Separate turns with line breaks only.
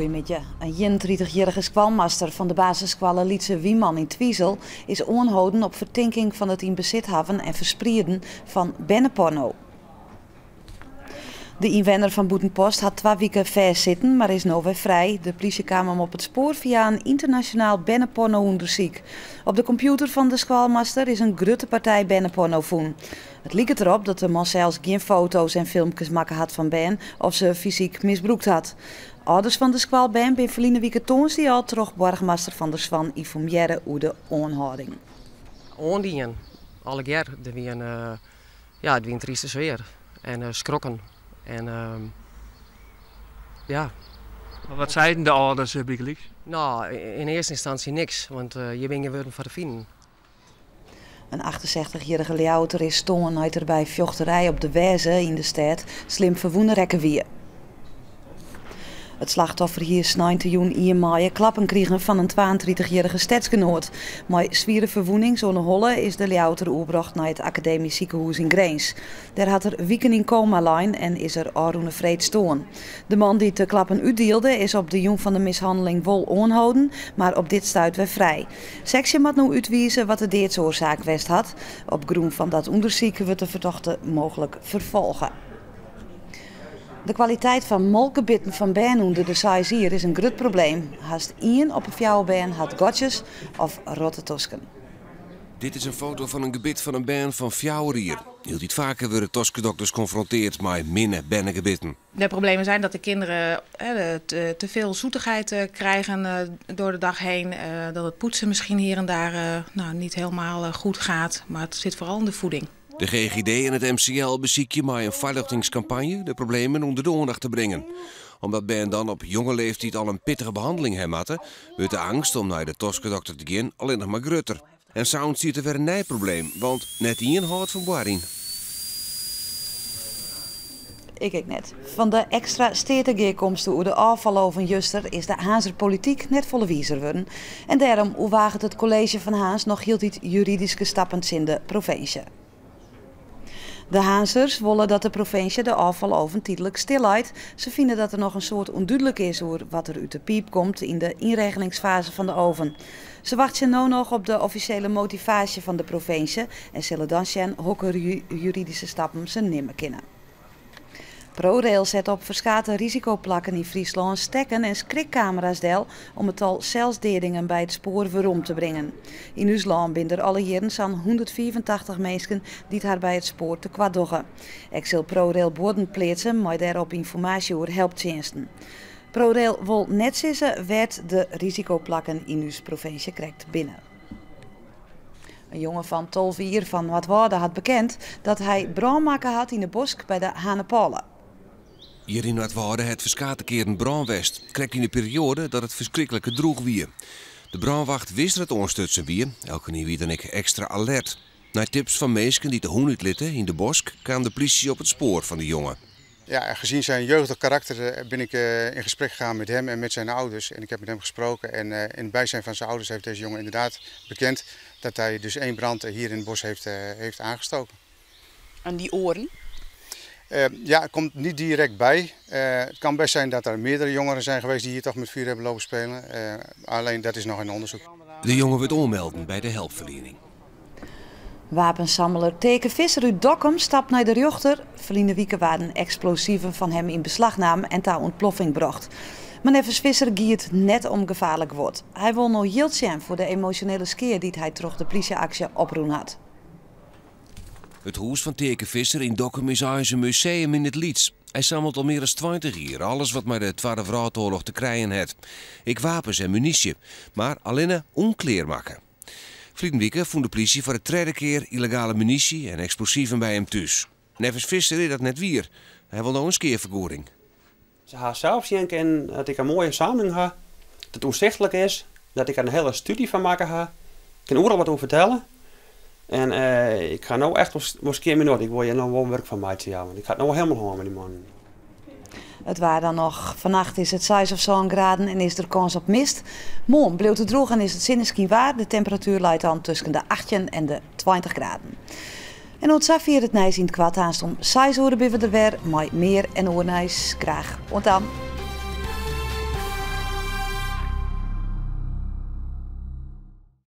Goedemiddag. Een 31-jarige squalmaster van de basisschool Lietse Wieman in Twiesel is aangehouden op verdenking van het in bezit hebben en verspreiden van benneporno. De inwoner van Boetenpost had 2 weken vastzitten, maar is nu weer vrij. De politie kwam hem op het spoor via een internationaal benneporno-onderzoek. Op de computer van de squalmaster is een grote partij benneporno gevonden. Het lijkt erop dat de man zelfs geen foto's en filmpjes maken had van Ben of ze fysiek misbruikt had. Ouders van de squalben zijn verleden week toonsdag al terug burgemeester van der Swan informeren over de aanhouding.
Oondien, alle keer, het was een trieste sfeer en schrokken. En ja.
Maar wat zeiden de ouders eigenlijk?
Nou, in eerste instantie niks, want je bent geworden voor de vrienden.
Een 68-jarige Ljouter is stoorn uit erbij vjochterij op de Weze in de stad slim verwoenen rekken weer. Het slachtoffer hier snijdt joen iermaaien klappen kregen van een 32-jarige stadsgenoot. Maar zwiere verwoening zo'n holle is de Ljouter oerbracht naar het academisch ziekenhuis in Greens. Daar had er weken in coma lijn en is er Arune Vreed stoorn. De man die de klappen uitdeelde is op de jong van de mishandeling wol aanhouden, maar op dit stuit weer vrij. Sectie moet nu uitwijzen wat de deertsoorzaak west had. Op grond van dat onderzoek wordt de verdachte mogelijk vervolgen. De kwaliteit van molkenbitten van bijen onder de size hier is een groot probleem. Haast 1 op een 4 bijen had gotjes of rotte tosken.
Dit is een foto van een gebit van een bijen van 4 hier. Heel niet vaker worden toskendokters geconfronteerd met minder bijengebitten.
De problemen zijn dat de kinderen te veel zoetigheid krijgen door de dag heen. Dat het poetsen misschien hier en daar niet helemaal goed gaat. Maar het zit vooral in de voeding.
De GGD en het MCL bezieken met een veiligheidscampagne de problemen onder de aandacht te brengen. Omdat bijen dan op jonge leeftijd al een pittige behandeling hebben, wordt de angst om naar de toskendokter te gaan alleen nog maar groter. En sound ziet er weer een nijprobleem, want net één houdt van Boarin.
Ik net. Van de extra stedengeerkomsten over de afval van Juster is de Haanser politiek net volle wiezer worden. En daarom waagt het college van Haans nog heel iets juridische stappen in de provincie. De Haansers willen dat de provincie de afvaloven tijdelijk stilhoudt. Ze vinden dat er nog een soort onduidelijk is over wat er uit de piep komt in de inregelingsfase van de oven. Ze wachten nu nog op de officiële motivatie van de provincie en zullen dan zien welke juridische stappen ze nemen kunnen. ProRail zet op verschillende risicoplakken in Friesland stekken en schrikcamera's deel om het al zelfsderingen bij het spoor weer om te brengen. In ons land zijn er alle jaren zo'n 184 mensen die het bij het spoor te kwaad doggen. Ik zal ProRail borden plaatsen, maar daarop informatie over helpdiensten. ProRail wil net zeggen werd de risicoplakken in uw provincie krijgt binnen. Een jongen van 12 jaar van Watwaarde had bekend dat hij brandmaken had in de bosk bij de Hanepolen.
Hier in Watwaarde het verschillende keren brandwest. Krijgt in de periode dat het verschrikkelijke droeg wie. De brandwacht wist dat het onstutsen wie. Elke nieuw wie ik extra alert. Na tips van meesken die de hoen uitlitten in de bosk kwam de politie op het spoor van de jongen.
Ja, gezien zijn jeugdig karakter ben ik in gesprek gegaan met hem en met zijn ouders. En ik heb met hem gesproken en in het bijzijn van zijn ouders heeft deze jongen inderdaad bekend dat hij dus 1 brand hier in het bos heeft aangestoken.
En die oren?
Ja, het komt niet direct bij. Het kan best zijn dat er meerdere jongeren zijn geweest die hier toch met vuur hebben lopen spelen. Alleen dat is nog in onderzoek.
De jongen wordt onmelden bij de hulpverlening.
Wapensammeler Teke Visser uit Dokkum stapt naar de rechter. Verleden weken waren explosieven van hem in beslagname en ter ontploffing bracht. Maar nevens Visser giet net om gevaarlijk wordt. Hij wil nog heel zien voor de emotionele skeer die hij terug de politieactie oproen had.
Het huis van Teke Visser in Dokkum is een museum in het Lieds. Hij sammelt al meer dan 20 jaar alles wat maar de Tweede Wereldoorlog te krijgen heeft. Ik wapens en munitie, maar alleen onkleermakken. Verleden week vond de politie voor de 3e keer illegale munitie en explosieven bij hem thuis. Nevens Visser is dat net weer. Hij wil nog een skeervergoeding.
Ze gaan zelf denken dat ik een mooie samling heb, dat het onzichtelijk is, dat ik er een hele studie van maken ga. Ik kan overal wat over vertellen. En ik ga nou echt wel een keer meer nodig. Ik wil je nou wel werk van mij te want ik ga het nou helemaal gewoon met die man.
Het waar dan nog. Vannacht is het 6 of zo'n graden en is er kans op mist. Morgen blijft het droog en is het zinneschien waar. De temperatuur leidt dan tussen de 18 en de 20 graden. En ons vier het nijs in het kwart aanstond. 6 uur ben we er weer, maar meer en oornijs graag. Want dan.